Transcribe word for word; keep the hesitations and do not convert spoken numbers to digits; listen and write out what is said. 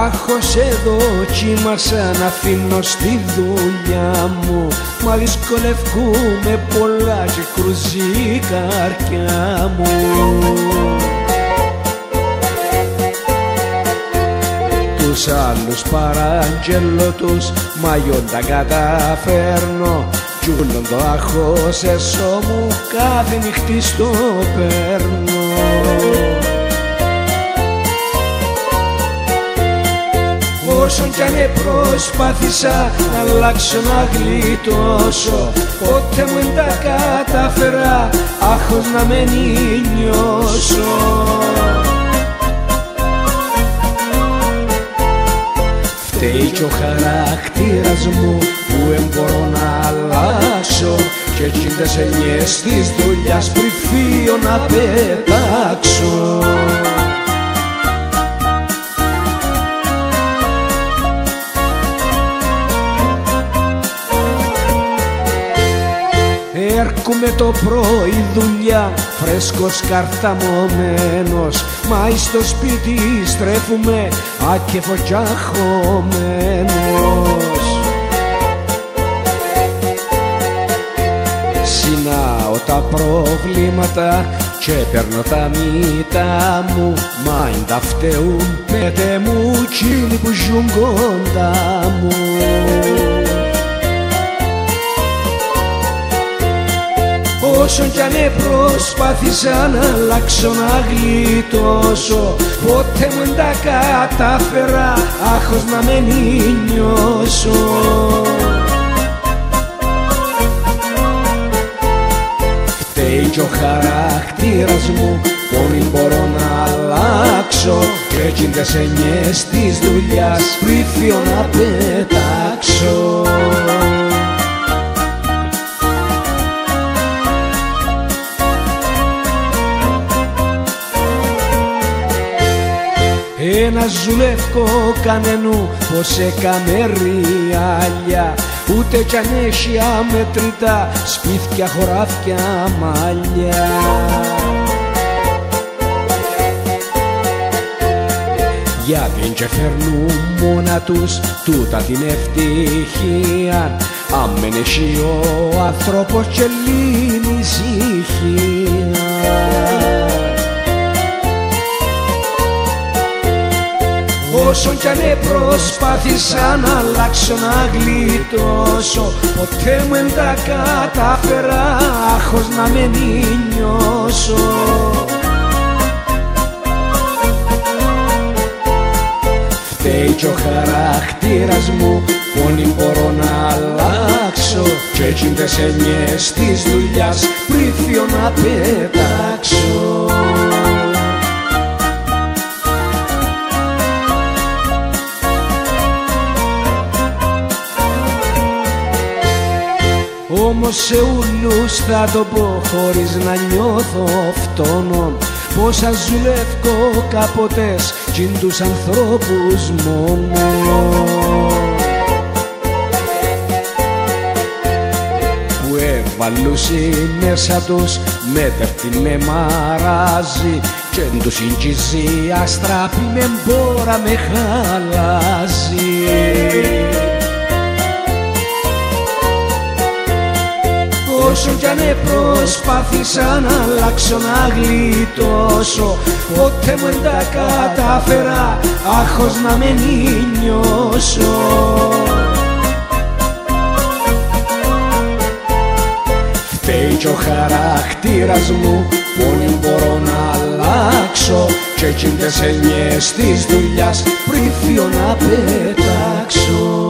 Άχως εδοκίμασα να αφήνω στη δουλειά μου, μα δυσκολευκούμε πολλά και κρούζει η καρδιά μου. Τους άλλους παραγγέλω τους, μαγιόν τα καταφέρνω, κι ούλον το άχως εσώ μου κάθε νυχτή στο παίρνω. Όσον κι αν προσπάθησα να αλλάξω να γλιτώσω, ποτέ μου δεν τα κατάφερα άχως να με νιώσω. Φταίει κι ο χαρακτήρας μου που δεν μπορώ να αλλάξω, και εκείνες εννιές της δουλειάς πριν φύγω να πετάξω. Έρχομαι το πρωί δουλειά, φρέσκος καρθαμωμένος, μα εις το σπίτι στρέφουμε άκεφο κι αγχωμένος. Συνάω τα προβλήματα και παίρνω τα μύτα μου, μα εν τα φταίουν πέτε μου εκείνοι που ζουν κοντά μου. Όσον κι αν προσπάθησα να αλλάξω να γλιτώσω, ποτέ μου δεν τα κατάφερα άχως να με νιώσω. Φταίει κι ο χαρακτήρας μου που δεν μπορώ να αλλάξω, και εκείνες εννιές της δουλειάς πριν φύγω να πετάξω. Ένα ζουλεύκο κανενού πως έκαμε ριάλια, ούτε κι αν έχει αμετρητά σπίτια, χωράφια, μαλλιά. Γιατί και φέρνουν μόνα τους τούτα την ευτυχία, αν μεν έχει ο άνθρωπος και λίγη ησυχία. Όσον κι αν προσπάθησα να αλλάξω να γλιτώσω, ποτέ μου δεν τα κατάφερα άχως να με νιώσω. Φταίει κι ο χαρακτήρας μου που δεν μπορώ να αλλάξω, και εκείνες εννιές της δουλειάς πριν φύγω να πετάξω. Όμως σε ούλους θα το πω χωρίς να νιώθω φτώνων, πως αζουλεύκω κάποτες κι τους ανθρώπους μόνο. Που έβαλουσι μέσα τους μέτρτη με μαράζει, κι εν τους συγκίζει αστράπη με μπόρα με χαλάζει. Όσον κι αν προσπάθησα να αλλάξω να γλιτώσω, ποτέ μου δεν τα κατάφερα άχως να με νιώσω. Φταίει κι ο χαρακτήρας μου που δεν μπορώ να αλλάξω, και εκείνες εννιές της δουλειάς πριν φύγω να πετάξω.